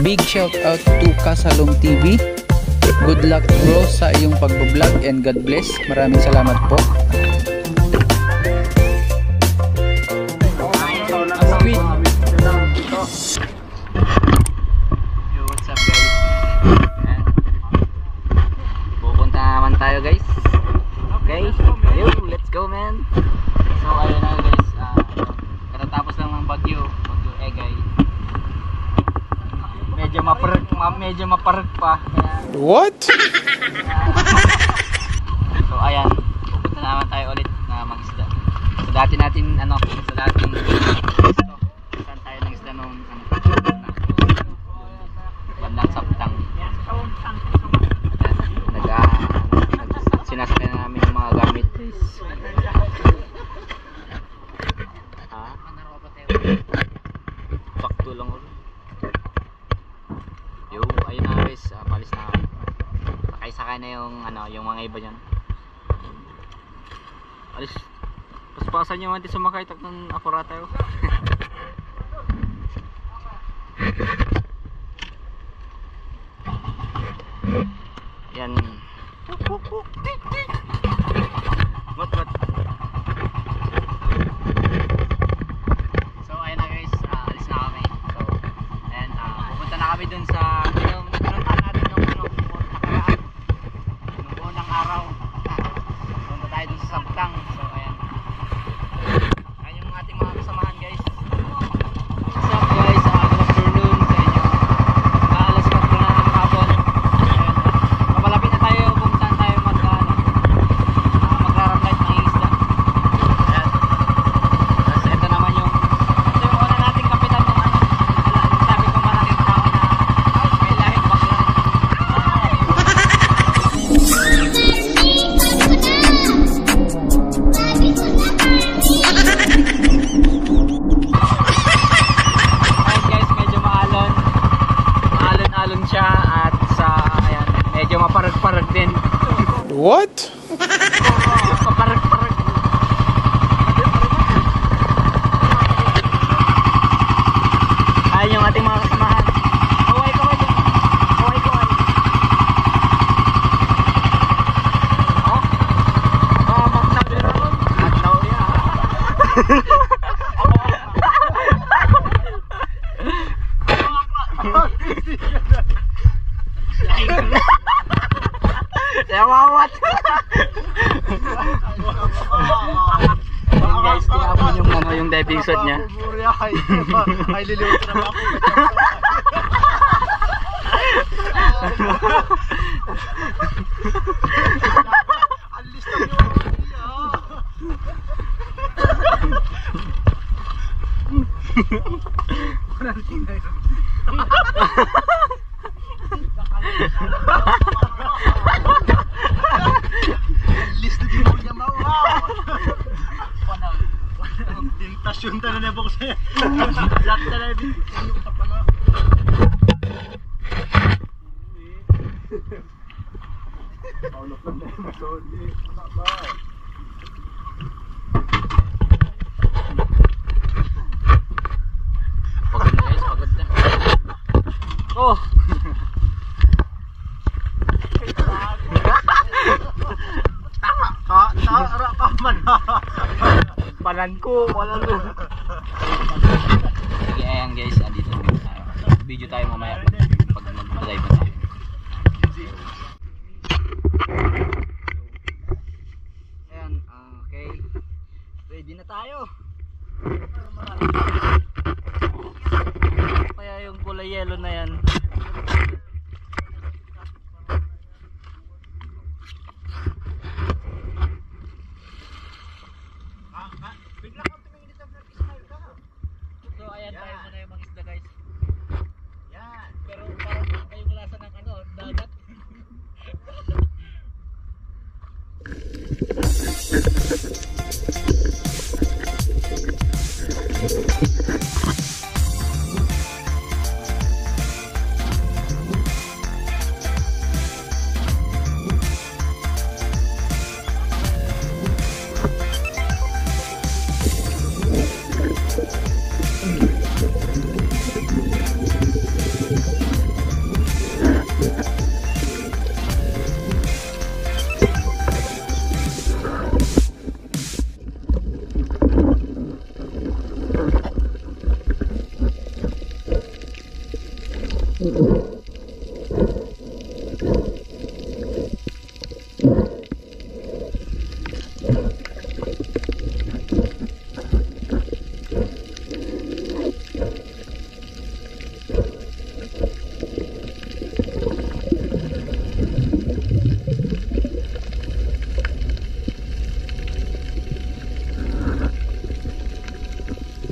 Big shout out to Kasalong TV. Good luck bro sa iyong pagbablog and God bless. Maraming salamat po. Yo, what's up guys? Pupunta naman tayo guys. Okay, yo, let's go man. So ayun na guys, katatapos lang ng Bagyo Egay. Medyo maparag pa. What? So ayan, pupunta naman tayo ulit na mag-isda. So dati natin saan tayo ng isda nung bandang saptang. Sinasakay na namin yung mga gamit. Sakto lang ulit. Yo, ayun na guys, palis na kami. Sakay na yung mga iba dyan. Alis, paspasan nyo natin sumakay tak ng akura tayo. Yan. What? So ayun na guys, alis na kami. So ayan, pupunta na kami dun sa pinuntahan natin nung nakaraan, nung unang araw. Punta tayo dun sa Sabtang. So ayan, ayan yung ating mga kasamahan guys. What's up guys, good afternoon sa inyo. Alas 4 na ng hapon. Kapalapit na tayo kung saan tayo magrarangkite ng isda. Ayan. Tapos ito naman yung una nating kapitan ng sabi ko malaking tao na may lahing bakla. Alright guys, medyo maalon siya at ayan, medyo maparag-parag din. What? Maparag-parag. Ayan yung ating mga kasamahan. Kaway dyan. Kaway. Oh? Magsabi ron. Agnaw niya. Yawawat. Ayun guys, tinapon yung diving suit niya. Ay liliwit na ako. Alis na yun. Alis na din mo niya mauhaw. Tintasyon ta na na po siya. Lahat na na din. Pagod na guys, pagod na. Oh! Tara ka man. Panan ko, wala lo. Sige, ayan guys, andito na tayo. Video tayo mamaya pag mag-live na tayo. Ayan, okay. Ready na tayo. Kaya yung kulay yellow na yan. So ayan, tayo muna yung mga isda guys. Yan. Pero parang kayong lasa ng dagat.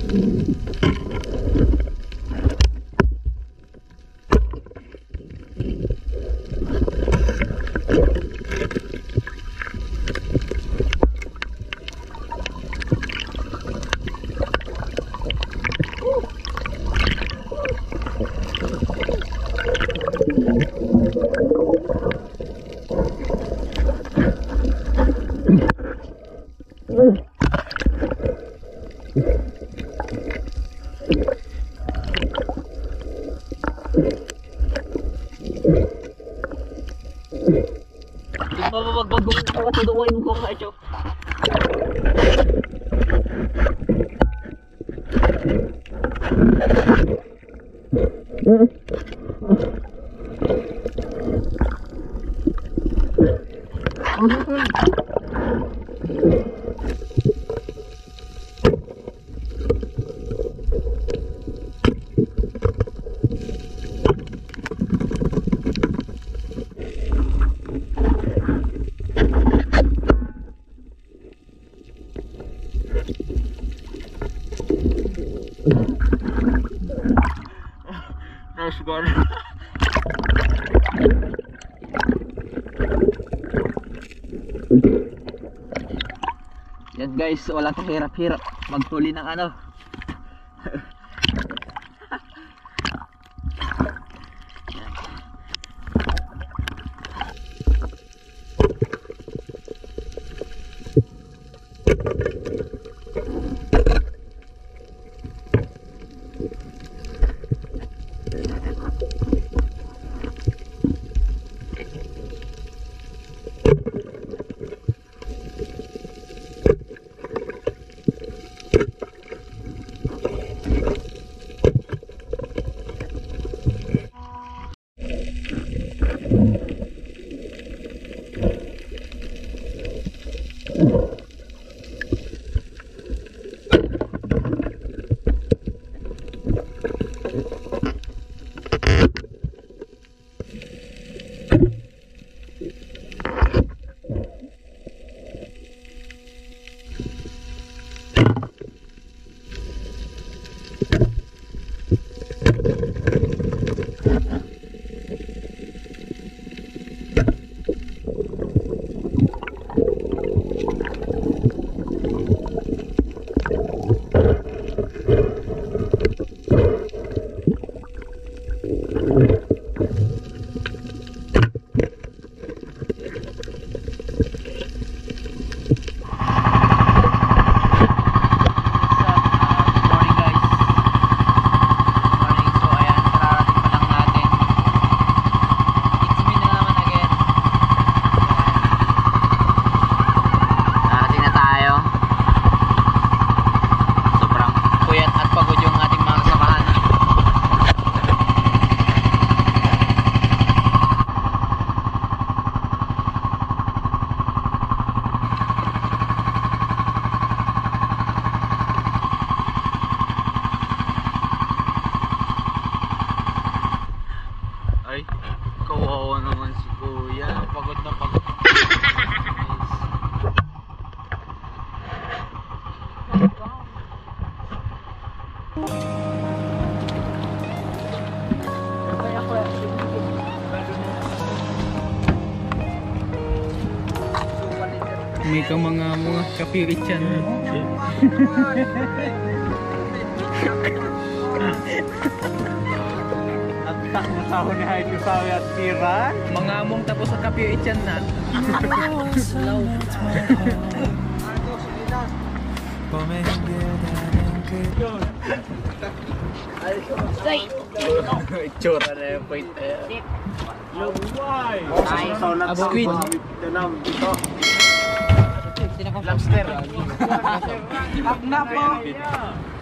Yan guys, walang kahirap-hirap maghuli ng ano. May ka mga kapirit yan. At takbo ni Haito Sawi at Kiran. Mga among tapos sa kapirit yan na. Itsura na yung point na yan. Abo queen. Lobster. Agna po.